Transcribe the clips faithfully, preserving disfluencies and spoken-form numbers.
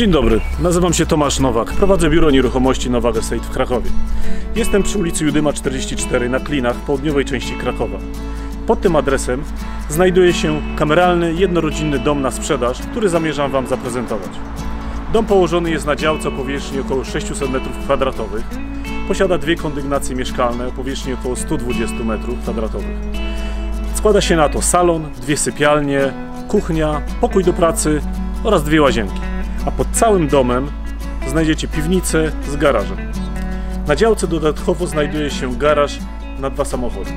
Dzień dobry, nazywam się Tomasz Nowak, prowadzę biuro nieruchomości Nowak Estate w Krakowie. Jestem przy ulicy Judyma czterdzieści cztery na Klinach, w południowej części Krakowa. Pod tym adresem znajduje się kameralny, jednorodzinny dom na sprzedaż, który zamierzam Wam zaprezentować. Dom położony jest na działce o powierzchni około sześciuset metrów kwadratowych. Posiada dwie kondygnacje mieszkalne o powierzchni około stu dwudziestu metrów kwadratowych. Składa się na to salon, dwie sypialnie, kuchnia, pokój do pracy oraz dwie łazienki. A pod całym domem znajdziecie piwnicę z garażem. Na działce dodatkowo znajduje się garaż na dwa samochody.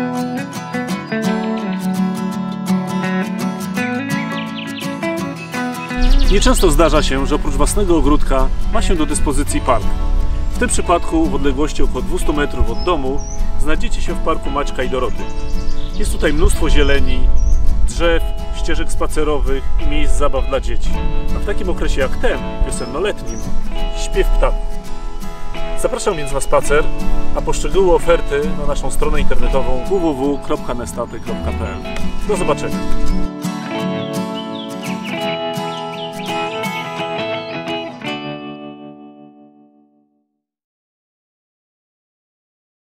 Nieczęsto zdarza się, że oprócz własnego ogródka ma się do dyspozycji park. W tym przypadku w odległości około dwustu metrów od domu znajdziecie się w parku Maćka i Doroty. Jest tutaj mnóstwo zieleni, drzew, ścieżek spacerowych i miejsc zabaw dla dzieci. A w takim okresie jak ten, wiosennoletnim, śpiew ptaków. Zapraszam więc na spacer, a poszczegóły oferty na naszą stronę internetową w w w kropka nestaty kropka p l. Do zobaczenia.